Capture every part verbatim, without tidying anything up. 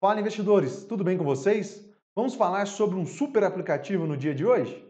Fala, investidores, tudo bem com vocês? Vamos falar sobre um super aplicativo no dia de hoje?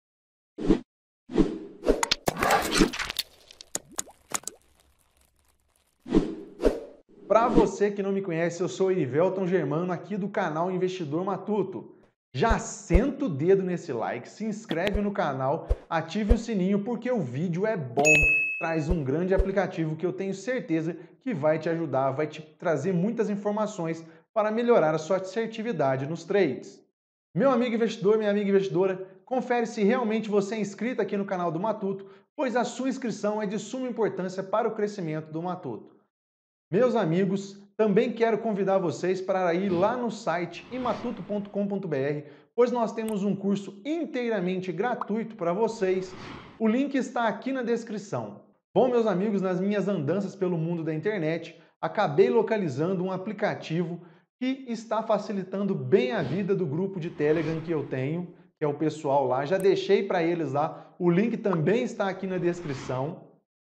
Para você que não me conhece, eu sou Erivelton Germano, aqui do canal Investidor Matuto. Já senta o dedo nesse like, se inscreve no canal, ative o sininho porque o vídeo é bom, traz um grande aplicativo que eu tenho certeza que vai te ajudar, vai te trazer muitas informações para melhorar a sua assertividade nos trades. Meu amigo investidor, minha amiga investidora, confere se realmente você é inscrito aqui no canal do Matuto, pois a sua inscrição é de suma importância para o crescimento do Matuto. Meus amigos, também quero convidar vocês para ir lá no site imatuto ponto com ponto br, pois nós temos um curso inteiramente gratuito para vocês. O link está aqui na descrição. Bom, meus amigos, nas minhas andanças pelo mundo da internet, acabei localizando um aplicativo que está facilitando bem a vida do grupo de Telegram que eu tenho, que é o pessoal lá. Já deixei para eles lá, o link também está aqui na descrição.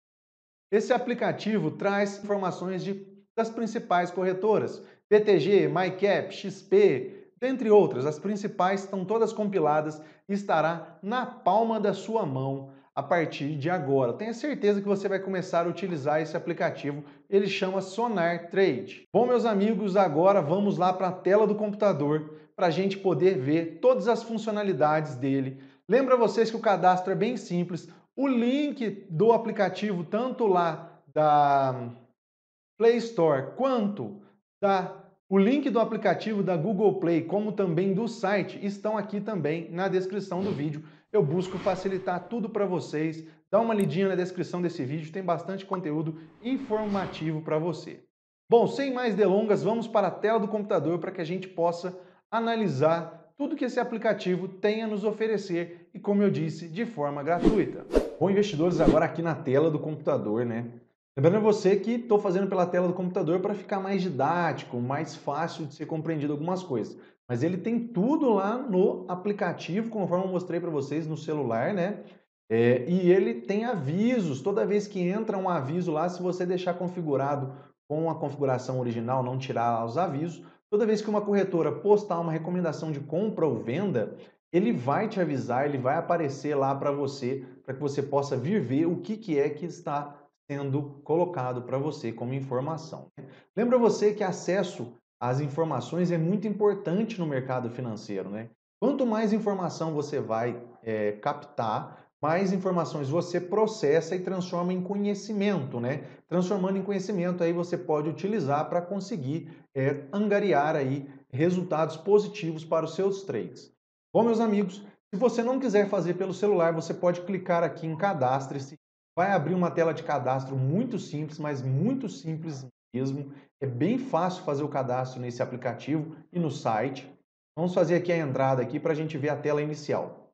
Esse aplicativo traz informações de, das principais corretoras, B T G, MyCap, X P, dentre outras. As principais estão todas compiladas e estará na palma da sua mão a partir de agora. Tenha certeza que você vai começar a utilizar esse aplicativo. Ele chama Sonar Trade. Bom, meus amigos, agora vamos lá para a tela do computador para a gente poder ver todas as funcionalidades dele. Lembra vocês que o cadastro é bem simples. O link do aplicativo, tanto lá da Play Store quanto da, o link do aplicativo da Google Play, como também do site, estão aqui também na descrição do vídeo. Eu busco facilitar tudo para vocês. Dá uma lidinha na descrição desse vídeo, tem bastante conteúdo informativo para você. Bom, sem mais delongas, vamos para a tela do computador para que a gente possa analisar tudo que esse aplicativo tem a nos oferecer e, como eu disse, de forma gratuita. Bom, investidores, agora aqui na tela do computador, né? Lembrando a você que estou fazendo pela tela do computador para ficar mais didático, mais fácil de ser compreendido algumas coisas. Mas ele tem tudo lá no aplicativo, conforme eu mostrei para vocês no celular, né? É, e ele tem avisos, toda vez que entra um aviso lá, se você deixar configurado com a configuração original, não tirar os avisos, toda vez que uma corretora postar uma recomendação de compra ou venda, ele vai te avisar, ele vai aparecer lá para você, para que você possa vir ver o que, que é que está sendo colocado para você como informação. Lembra você que acesso às informações é muito importante no mercado financeiro, né? Quanto mais informação você vai é, captar, mais informações você processa e transforma em conhecimento, né? Transformando em conhecimento, aí você pode utilizar para conseguir é, angariar aí resultados positivos para os seus trades. Bom, meus amigos, se você não quiser fazer pelo celular, você pode clicar aqui em Cadastre-se. Vai abrir uma tela de cadastro muito simples, mas muito simples mesmo. É bem fácil fazer o cadastro nesse aplicativo e no site. Vamos fazer aqui a entrada aqui para a gente ver a tela inicial.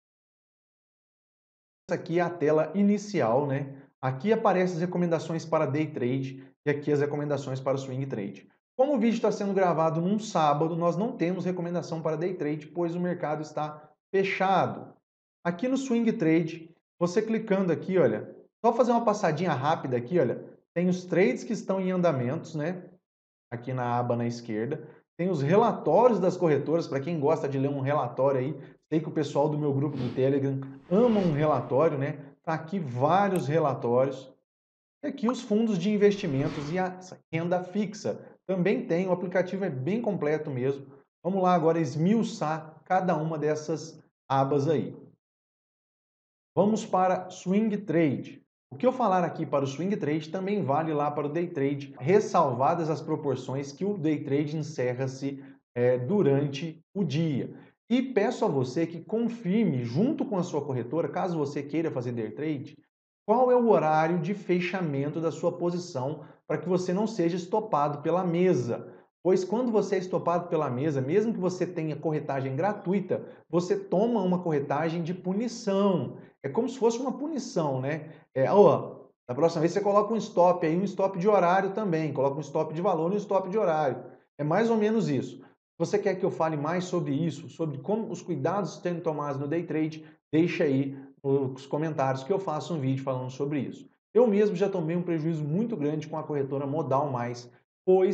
Essa aqui é a tela inicial, né? Aqui aparecem as recomendações para Day Trade e aqui as recomendações para Swing Trade. Como o vídeo está sendo gravado num sábado, nós não temos recomendação para Day Trade, pois o mercado está fechado. Aqui no Swing Trade, você clicando aqui, olha, só fazer uma passadinha rápida aqui, olha, tem os trades que estão em andamentos, né? Aqui na aba na esquerda. Tem os relatórios das corretoras, para quem gosta de ler um relatório aí, sei que o pessoal do meu grupo do Telegram ama um relatório, né? Tá aqui vários relatórios. E aqui os fundos de investimentos e a renda fixa. Também tem, o aplicativo é bem completo mesmo. Vamos lá agora esmiuçar cada uma dessas abas aí. Vamos para Swing Trade. O que eu falar aqui para o Swing Trade também vale lá para o Day Trade, ressalvadas as proporções que o Day Trade encerra-se é, durante o dia. E peço a você que confirme junto com a sua corretora, caso você queira fazer Day Trade, qual é o horário de fechamento da sua posição para que você não seja estopado pela mesa. Pois quando você é estopado pela mesa, mesmo que você tenha corretagem gratuita, você toma uma corretagem de punição. É como se fosse uma punição, né? É, ó, da próxima vez você coloca um stop aí, um stop de horário também. Coloca um stop de valor e um stop de horário. É mais ou menos isso. Se você quer que eu fale mais sobre isso, sobre como os cuidados sendo tomados no Day Trade, deixa aí nos comentários que eu faço um vídeo falando sobre isso. Eu mesmo já tomei um prejuízo muito grande com a corretora Modal Mais, pois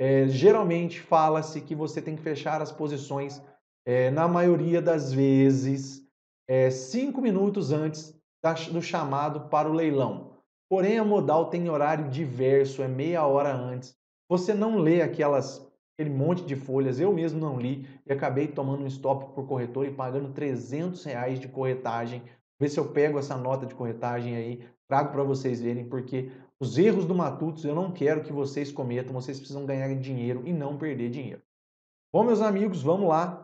É, geralmente fala-se que você tem que fechar as posições, é, na maioria das vezes, é, cinco minutos antes da, do chamado para o leilão. Porém, a modal tem horário diverso, é meia hora antes. Você não lê aquelas, aquele monte de folhas, eu mesmo não li e acabei tomando um stop por corretor e pagando trezentos reais de corretagem. Ver se eu pego essa nota de corretagem aí, trago para vocês verem, porque os erros do Matutos eu não quero que vocês cometam, vocês precisam ganhar dinheiro e não perder dinheiro. Bom, meus amigos, vamos lá.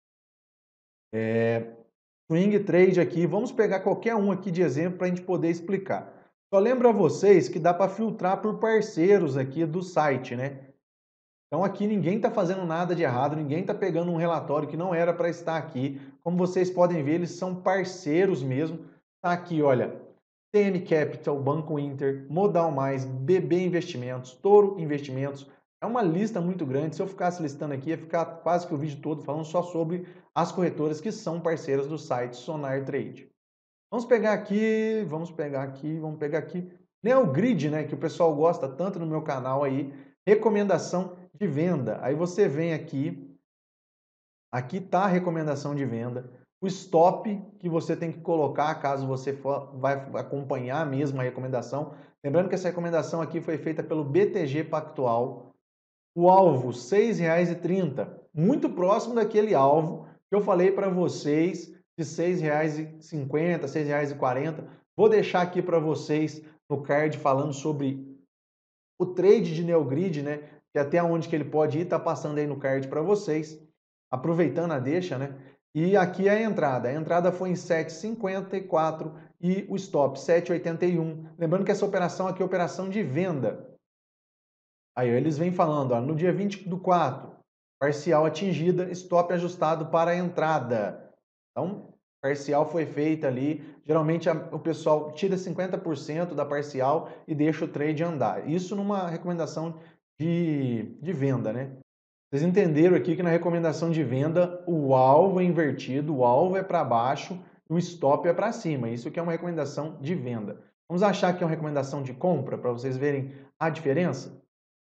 É, swing trade aqui, vamos pegar qualquer um aqui de exemplo para a gente poder explicar. Só lembro a vocês que dá para filtrar por parceiros aqui do site, né? Então aqui ninguém está fazendo nada de errado, ninguém está pegando um relatório que não era para estar aqui. Como vocês podem ver, eles são parceiros mesmo. Tá aqui, olha, T M Capital, Banco Inter, Modal Mais, B B Investimentos, Toro Investimentos. É uma lista muito grande. Se eu ficasse listando aqui, ia ficar quase que o vídeo todo falando só sobre as corretoras que são parceiras do site Sonar Trade. Vamos pegar aqui, vamos pegar aqui, vamos pegar aqui. Neogrid, né, que o pessoal gosta tanto no meu canal aí, recomendação de venda. Aí você vem aqui, aqui está a recomendação de venda, o stop que você tem que colocar caso você for, vai acompanhar mesmo a recomendação. Lembrando que essa recomendação aqui foi feita pelo B T G Pactual. O alvo, seis reais e trinta centavos, muito próximo daquele alvo que eu falei para vocês de seis reais e cinquenta centavos, seis reais e quarenta centavos. Vou deixar aqui para vocês no card falando sobre o trade de Neogrid, né? Que até onde que ele pode ir, tá passando aí no card para vocês. Aproveitando a deixa, né? E aqui é a entrada. A entrada foi em sete reais e cinquenta e quatro centavos e o stop sete reais e oitenta e um centavos. Lembrando que essa operação aqui é operação de venda. Aí eles vêm falando, ó, no dia vinte do quatro, parcial atingida, stop ajustado para a entrada. Então, parcial foi feita ali. Geralmente a, o pessoal tira cinquenta por cento da parcial e deixa o trade andar. Isso numa recomendação de, de venda, né? Vocês entenderam aqui que na recomendação de venda o alvo é invertido, o alvo é para baixo e o stop é para cima. Isso que é uma recomendação de venda. Vamos achar que é uma recomendação de compra para vocês verem a diferença?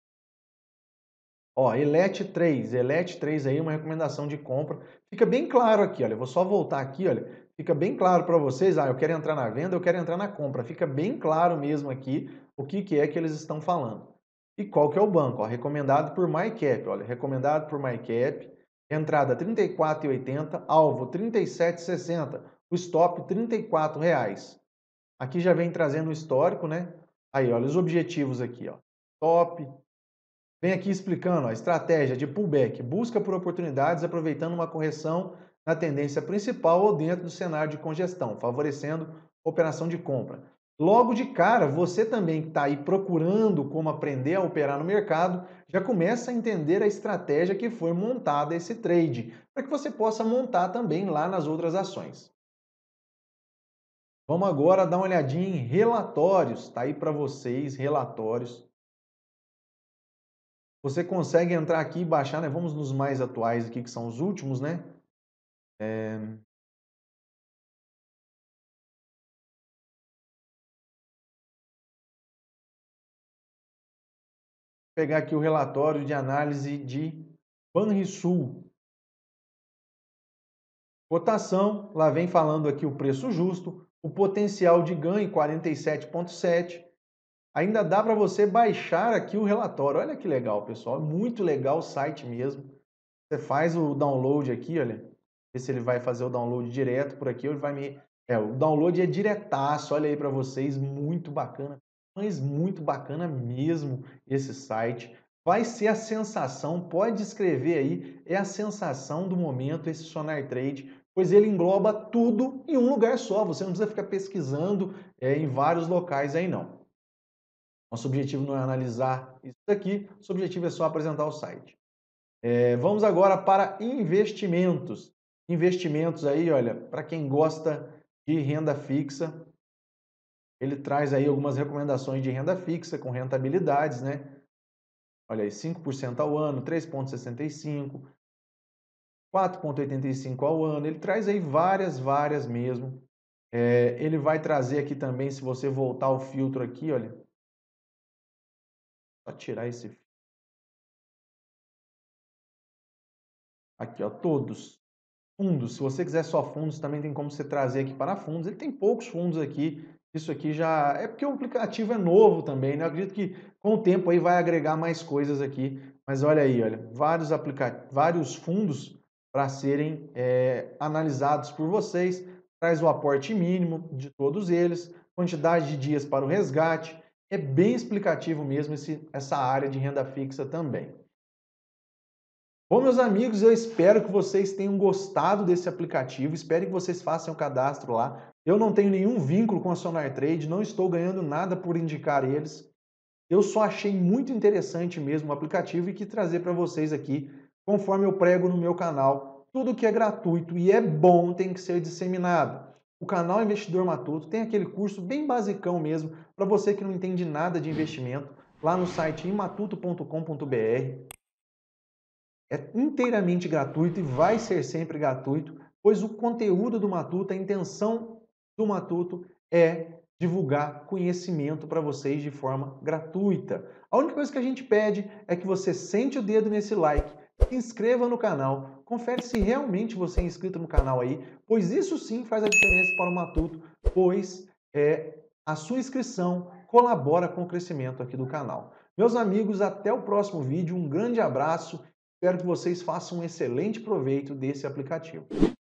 Ó, Elet três, Elet três aí, uma recomendação de compra. Fica bem claro aqui, olha, eu vou só voltar aqui, olha, fica bem claro para vocês, ah, eu quero entrar na venda, eu quero entrar na compra. Fica bem claro mesmo aqui o que, que é que eles estão falando. E qual que é o banco? Ó, recomendado por MyCap, olha, recomendado por MyCap, entrada trinta e quatro reais e oitenta centavos, alvo trinta e sete reais e sessenta centavos, o stop trinta e quatro reais. Aqui já vem trazendo o histórico, né? Aí, olha, os objetivos aqui, ó. Top, vem aqui explicando a estratégia de pullback, busca por oportunidades aproveitando uma correção na tendência principal ou dentro do cenário de congestão, favorecendo a operação de compra. Logo de cara, você também que está aí procurando como aprender a operar no mercado, já começa a entender a estratégia que foi montada esse trade, para que você possa montar também lá nas outras ações. Vamos agora dar uma olhadinha em relatórios, tá aí para vocês, relatórios. Você consegue entrar aqui e baixar, né? Vamos nos mais atuais aqui, que são os últimos, né? É... Pegar aqui o relatório de análise de Banrisul. Cotação, lá vem falando aqui o preço justo, o potencial de ganho quarenta e sete vírgula sete. Ainda dá para você baixar aqui o relatório. Olha que legal, pessoal. Muito legal o site mesmo. Você faz o download aqui, olha. Ver se ele vai fazer o download direto por aqui. Ele vai me... É, o download é diretaço. Olha aí para vocês. Muito bacana. Mas muito bacana mesmo esse site. Vai ser a sensação, pode escrever aí, é a sensação do momento esse Sonar Trade, pois ele engloba tudo em um lugar só. Você não precisa ficar pesquisando é, em vários locais aí não. Nosso objetivo não é analisar isso daqui, nosso objetivo é só apresentar o site. É, vamos agora para investimentos. Investimentos aí, olha, para quem gosta de renda fixa, ele traz aí algumas recomendações de renda fixa com rentabilidades, né? Olha aí, cinco por cento ao ano, três vírgula sessenta e cinco, quatro vírgula oitenta e cinco ao ano. Ele traz aí várias, várias mesmo. É, ele vai trazer aqui também, se você voltar o filtro aqui, olha. Só tirar esse Aqui, ó, todos. Fundos, se você quiser só fundos, também tem como você trazer aqui para fundos. Ele tem poucos fundos aqui. Isso aqui já é porque o aplicativo é novo também, né? Eu acredito que com o tempo aí vai agregar mais coisas aqui. Mas olha aí, olha, vários aplica... vários fundos para serem é, analisados por vocês. Traz o aporte mínimo de todos eles, quantidade de dias para o resgate. É bem explicativo mesmo esse, essa área de renda fixa também. Bom, meus amigos, eu espero que vocês tenham gostado desse aplicativo, espero que vocês façam o cadastro lá. Eu não tenho nenhum vínculo com a Sonar Trade, não estou ganhando nada por indicar eles. Eu só achei muito interessante mesmo o aplicativo e quis trazer para vocês aqui, conforme eu prego no meu canal. Tudo que é gratuito e é bom tem que ser disseminado. O canal Investidor Matuto tem aquele curso bem basicão mesmo, para você que não entende nada de investimento, lá no site imatuto ponto com ponto br. É inteiramente gratuito e vai ser sempre gratuito, pois o conteúdo do Matuto, a intenção do Matuto é divulgar conhecimento para vocês de forma gratuita. A única coisa que a gente pede é que você sente o dedo nesse like, se inscreva no canal, confere se realmente você é inscrito no canal aí, pois isso sim faz a diferença para o Matuto, pois é, a sua inscrição colabora com o crescimento aqui do canal. Meus amigos, até o próximo vídeo, um grande abraço. Espero que vocês façam um excelente proveito desse aplicativo.